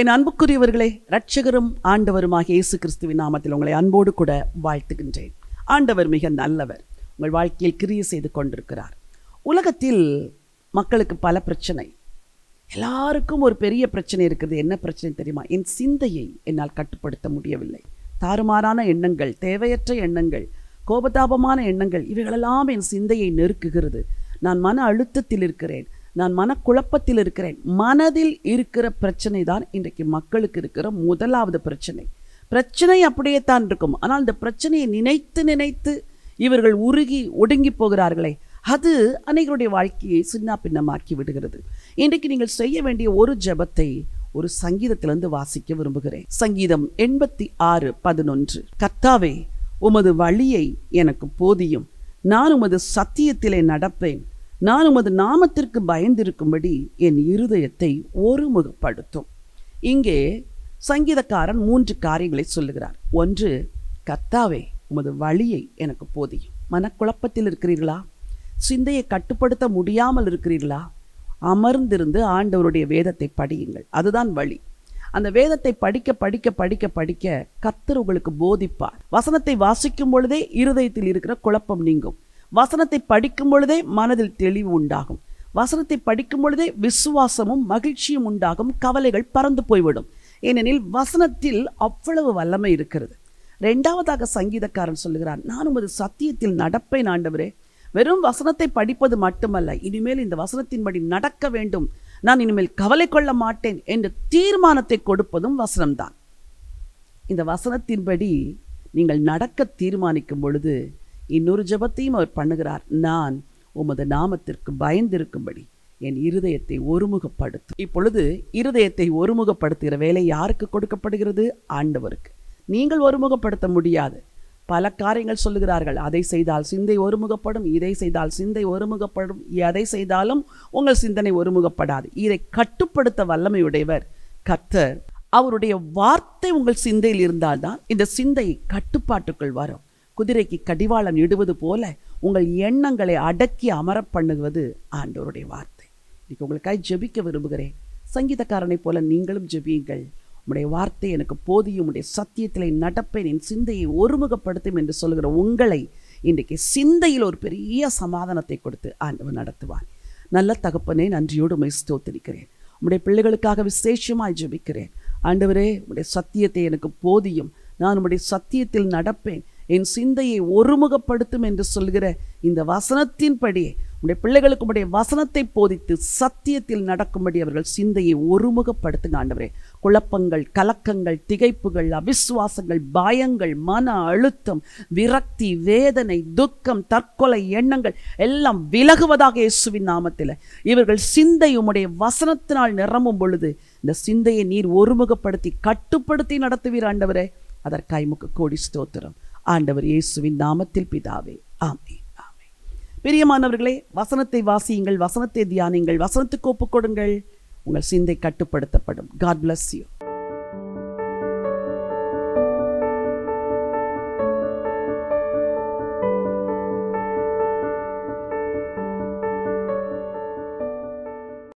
என் அன்புக்குரியவர்களே, இரட்சகரும் ஆண்டவருமாகிய இயேசு கிறிஸ்துவின் நாமத்தில் உங்களை அன்போடு கூட வாழ்த்துகின்றேன். ஆண்டவர் மிக நல்லவர். உங்கள் வாழ்க்கையில் கிரியை செய்து கொண்டிருக்கிறார். உலகத்தில் மக்களுக்கு பல பிரச்சனை. எல்லாருக்கும் ஒரு பெரிய பிரச்சனை இருக்குது. என்ன பிரச்சனை தெரியுமா? என் சிந்தையை என்னால் கட்டுப்படுத்த முடியவில்லை. தாறுமாறான எண்ணங்கள், தேவையற்ற எண்ணங்கள், கோபதாபமான எண்ணங்கள், இவைகளெல்லாம் என் சிந்தையை நெருக்குகிறது. நான் மன அழுத்தத்தில் இருக்கிறேன், நான் மனக்குழப்பத்தில் இருக்கிறேன். மனதில் இருக்கிற பிரச்சனை தான் இன்றைக்கு மக்களுக்கு இருக்கிற முதலாவது பிரச்சனை. பிரச்சனை அப்படியே தான் இருக்கும். ஆனால் இந்த பிரச்சனையை நினைத்து நினைத்து இவர்கள் உருகி ஒடுங்கி போகிறார்களே, அது அனைவருடைய வாழ்க்கையை சின்ன பின்னமாக்கி விடுகிறது. இன்றைக்கு நீங்கள் செய்ய வேண்டிய ஒரு ஜெபத்தை ஒரு சங்கீதத்திலிருந்து வாசிக்க விரும்புகிறேன். சங்கீதம் 86:11. கர்த்தாவே, உமது வழியை எனக்கு போதியும், நான் உமது சத்தியத்திலே நடப்பேன். நான் உமது நாமத்திற்கு பயந்திருக்கும்படி என் இருதயத்தை ஒருமுகப்படுத்தும். இங்கே சங்கீதக்காரன் 3 காரியங்களை சொல்லுகிறார். 1, கர்த்தாவே, உமது வழியை எனக்கு போதியும். மனக்குழப்பத்தில் இருக்கிறீர்களா? சிந்தையை கட்டுப்படுத்த முடியாமல் இருக்கிறீர்களா? அமர்ந்திருந்து ஆண்டவருடைய வேதத்தை படியுங்கள். அதுதான் வழி. அந்த வேதத்தை படிக்க படிக்க படிக்க படிக்க கர்த்தர் உங்களுக்கு போதிப்பார். வசனத்தை வாசிக்கும் பொழுதே இருதயத்தில் இருக்கிற குழப்பம் நீங்கும். வசனத்தை படிக்கும் பொழுதே மனதில் தெளிவு உண்டாகும். வசனத்தை படிக்கும் பொழுதே விசுவாசமும் மகிழ்ச்சியும் உண்டாகும். கவலைகள் பறந்து போய்விடும். ஏனெனில் வசனத்தில் அவ்வளவு வல்லமை இருக்கிறது. 2வதாக சங்கீதக்காரன் சொல்லுகிறான், நான் உமது சத்தியத்தில் நடப்பேன் ஆண்டவரே. வெறும் வசனத்தை படிப்பது மட்டுமல்ல, இனிமேல் இந்த வசனத்தின்படி நடக்க வேண்டும், நான் இனிமேல் கவலை கொள்ள மாட்டேன் என்ற தீர்மானத்தை கொடுப்பதும் வசனம்தான். இந்த வசனத்தின்படி நீங்கள் நடக்க தீர்மானிக்கும் பொழுது இன்னொரு ஜெபத்தையும் அவர் பண்ணுகிறார். நான் உமது நாமத்திற்கு பயந்திருக்கும்படி என் இருதயத்தை ஒருமுகப்படுத்தும். இப்பொழுது இருதயத்தை ஒருமுகப்படுத்துகிற வேலை யாருக்கு கொடுக்கப்படுகிறது? ஆண்டவருக்கு. நீங்கள் ஒருமுகப்படுத்த முடியாது. பல காரியங்கள் சொல்லுகிறார்கள். அதை செய்தால் சிந்தை ஒருமுகப்படும், இதை செய்தால் சிந்தை ஒருமுகப்படும். எதை செய்தாலும் உங்கள் சிந்தனை ஒருமுகப்படாது. இதை கட்டுப்படுத்த வல்லமையுடையவர் கர்த்தர். அவருடைய வார்த்தை உங்கள் சிந்தையில் இருந்தால்தான் இந்த சிந்தை கட்டுப்பாட்டுக்குள் வரும். குதிரைக்கு கடிவாளம் இடுவது போல உங்கள் எண்ணங்களை அடக்கி அமர பண்ணுவது ஆண்டவருடைய வார்த்தை. இன்னைக்கு உங்களுக்காக ஜெபிக்க விரும்புகிறேன். சங்கீதக்காரனை போல நீங்களும் ஜெபியுங்கள். உம்முடைய வார்த்தை எனக்கு போதியும், உம்முடைய சத்தியத்திலே நடப்பேன், என் சிந்தையை ஒருமுகப்படுத்தும் என்று சொல்லுகிற உங்களை இன்றைக்கு சிந்தையில் ஒரு பெரிய சமாதானத்தை கொடுத்து ஆண்டவர் நடத்துவார். நல்ல தகப்பனே, நன்றியோடு உம்மை ஸ்தோத்திரிக்கிறேன். உம்முடைய பிள்ளைகளுக்காக விசேஷமாய் ஜெபிக்கிறேன். ஆண்டவரே, உம்முடைய சத்தியத்தை எனக்கு போதியும், நான் உம்முடைய சத்தியத்தில் நடப்பேன், என் சிந்தையை ஒருமுகப்படுத்தும் என்று சொல்கிற இந்த வசனத்தின்படி உடைய பிள்ளைகளுக்கு உடைய வசனத்தை போதித்து சத்தியத்தில் நடக்கும்படி அவர்கள் சிந்தையை ஒருமுகப்படுத்துங்க ஆண்டவரே. குழப்பங்கள், கலக்கங்கள், திகைப்புகள், அவிசுவாசங்கள், பயங்கள், மன அழுத்தம், விரக்தி, வேதனை, துக்கம், தற்கொலை எண்ணங்கள் எல்லாம் விலகுவதாக இயேசுவின் நாமத்தில். இவர்கள் சிந்தை உம்முடைய வசனத்தினால் நிரம்பும் பொழுது இந்த சிந்தையை நீர் ஒருமுகப்படுத்தி கட்டுப்படுத்தி நடத்துவீர் ஆண்டவரே. அதற்காய் உமக்கு கோடி ஸ்தோத்திரம் ஆண்டவர் இயேசுவின் நாமத்தில் பிதாவே, ஆமென். பிரியமானவர்களே, வசனத்தை வாசியுங்கள், வசனத்தை தியானிங்கள், வசனத்துக்கு ஒப்புக் கொடுங்கள். உங்கள் சிந்தை கட்டுப்படுத்தப்படும். God bless you.